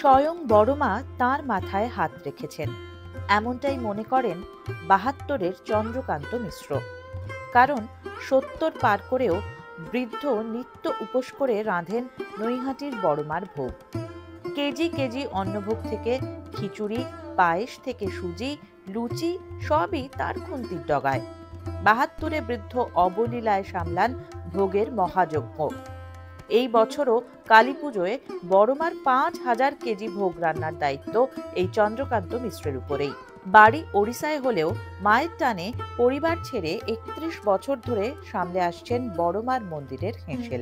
স্বয়ং বড়মা তাঁর মাথায় হাত রেখেছেন, এমনটাই মনে করেন ৭২-এর চন্দ্রকান্ত মিশ্র। কারণ ৭০ পার করেও বৃদ্ধ নিত্য উপোস করে রাঁধেন নৈহাটির বড়মার ভোগ। কেজি কেজি অন্নভোগ থেকে খিচুড়ি, পায়েস থেকে সুজি, লুচি সবই তার খুন্তির ডগায়। ৭২-এ বৃদ্ধ অবলীলায় সামলান ভোগের মহাযজ্ঞ। এই বছরও কালী পুজোয় বড়মার ৫,০০০ কেজি ভোগ রান্নার দায়িত্ব এই চন্দ্রকান্ত মিশ্রের উপরেই। বাড়ি ওড়িশায় হলেও মায়ের টানে পরিবার ছেড়ে ৩১ বছর ধরে সামলে আসছেন বড়মার মন্দিরের হেঁসেল।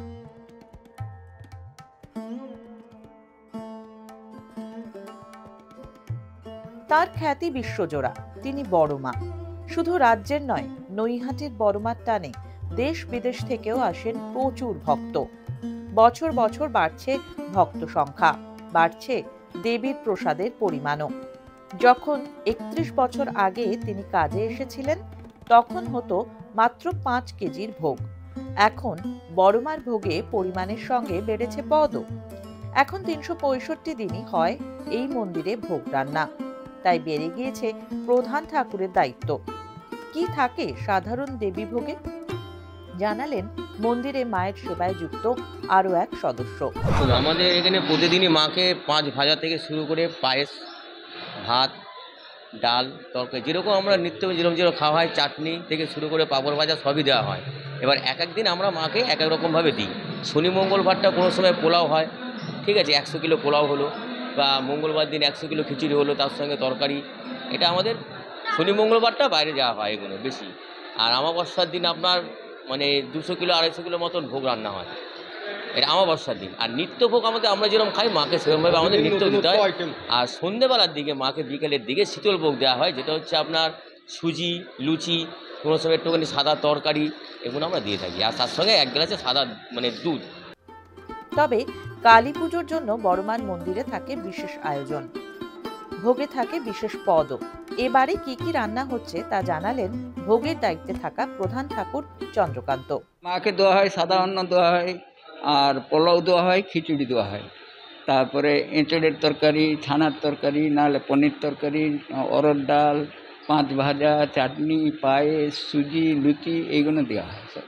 তার খ্যাতি বিশ্বজোড়া, তিনি বড়মা। শুধু রাজ্যের নয়, নৈহাটির বড়মার টানে দেশ বিদেশ থেকেও আসেন প্রচুর ভক্ত। বছর বছর বাড়ছে ভক্ত সংখ্যা, বাড়ছে দেবীর প্রসাদের পরিমাণও। যখন ৩১ বছর আগে তিনি কাজে এসেছিলেন, তখন হতো মাত্র ৫ কেজির ভোগ। এখন বড়মার ভোগে পরিমাণের সঙ্গে বেড়েছে পদও। এখন ৩৬৫ দিনই হয় এই মন্দিরে ভোগ রান্না, তাই বেড়ে গিয়েছে প্রধান ঠাকুরের দায়িত্ব। কি থাকে সাধারণ দেবী ভোগে, জানালেন মন্দিরে মায়ের সেবায় যুক্ত আরো এক সদস্য। আমাদের এখানে প্রতিদিনই মাকে ৫ ভাজা থেকে শুরু করে পায়েস, ভাত, ডাল, তরকারি, যেরকম আমরা নিত্য যেরকম খাওয়া হয়, চাটনি থেকে শুরু করে পাঁপড় ভাজা সবই দেওয়া হয়। এবার এক এক দিন আমরা মাকে এক এক রকমভাবে দিই। শনি মঙ্গলবারটা কোনো সময় পোলাও হয়, ঠিক আছে, ১০০ কিলো পোলাও হলো, বা মঙ্গলবার দিন ১০০ কিলো খিচুড়ি হলো, তার সঙ্গে তরকারি। এটা আমাদের শনি মঙ্গলবারটা বাইরে যাওয়া হয় এগুলো বেশি। আর অমাবস্যার দিন আপনার ২০০ কিলো ২৫০ কিলো মতন ভোগ রান্না হয়, এটা অমাবস্যার দিন। আর নিত্য ভোগ আমরা যেরকম খাই মাকে সেরকমভাবে আমাদের নিত্য দিতে হয়। আর সন্ধ্যেবেলার দিকে মাকে বিকেলের দিকে শীতল ভোগ দেওয়া হয়, যেটা হচ্ছে আপনার সুজি, লুচি, কোনো সময় একটুখানি সাদা তরকারি, এগুলো আমরা দিয়ে থাকি। আর তার সঙ্গে ১ গ্লাসে সাদা দুধ। তবে কালী পুজোর জন্য বড়মার মন্দিরে থাকে বিশেষ আয়োজন, ভোগে থাকে বিশেষ পদও। এবারে কি কি রান্না হচ্ছে তা জানালেন ভোগের দায়িত্বে থাকা প্রধান ঠাকুর চন্দ্রকান্ত। মাকে দেওয়া হয় সাদা অন্ন দেওয়া হয়, আর পোলাও দেওয়া হয়, খিচুড়ি দেওয়া হয়, তারপরে এঁচড়ের তরকারি, ছানার তরকারি, নাহলে পনির তরকারি, অরহর ডাল, ৫ ভাজা, চাটনি, পায়েস, সুজি, লুচি এইগুলো দেওয়া হয় সব।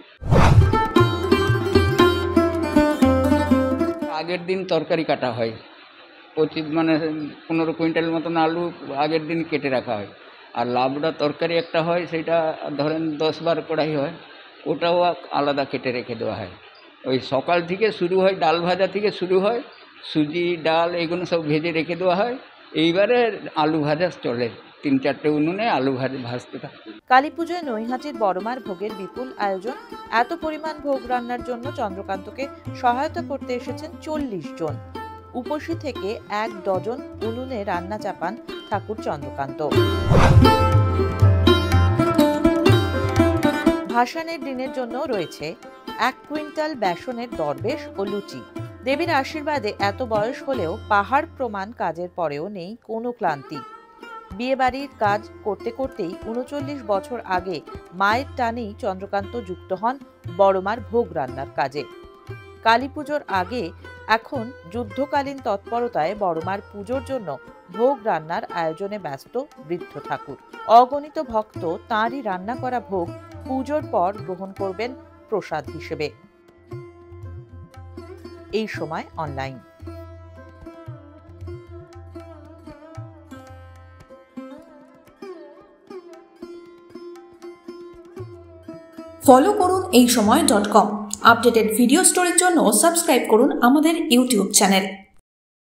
আগের দিন তরকারি কাটা হয়, ১৫ কুইন্টাল মতন আলু আগের দিন কেটে রাখা হয়। আর লাবড়া তরকারি একটা হয়, সেটা ধরেন ১০-১২ কড়াই হয়, ওটাও আলাদা কেটে রেখে দেওয়া হয়। ওই সকাল থেকে শুরু হয়, ডাল ভাজা থেকে শুরু হয়, সুজি, ডাল এগুলো সব ভেজে রেখে দেওয়া হয়। এইবারে আলু ভাজা চলে, ৩-৪টে উনুনে আলু ভাজতে থাকে। কালী পুজোয় নৈহাটির বড়মার ভোগের বিপুল আয়োজন। এত পরিমাণ ভোগ রান্নার জন্য চন্দ্রকান্তকে সহায়তা করতে এসেছেন ৪০ জন। উপসী থেকে ১ ডজন উনুনে রান্না চাপান ঠাকুর চন্দ্রকান্ত। ভাসানের দিনের জন্য রয়েছে ১ কুইন্টাল বেসনের দরবেশ ও লুচি। দেবীর আশীর্বাদে এত বয়স হলেও পাহাড় প্রমাণ কাজের পরেও নেই কোনো ক্লান্তি। বিয়ে বাড়ির কাজ করতে করতেই ৩৯ বছর আগে মায়ের টানেই চন্দ্রকান্ত যুক্ত হন বড়মার ভোগ রান্নার কাজে। কালী পুজোর আগে এখন যুদ্ধকালীন তৎপরতায় বড়মার পুজোর জন্য ভোগ রান্নার আয়োজনে ব্যস্ত বৃদ্ধ ঠাকুর। অগণিত ভক্ত তাঁরই রান্না করা ভোগ পুজোর পর গ্রহণ করবেন প্রসাদ হিসেবে। এই সময় অনলাইন। ফলো করুন এইসময়.com। আপডেটেড ভিডিও স্টোরির জন্য সাবস্ক্রাইব করুন আমাদের ইউটিউব চ্যানেল।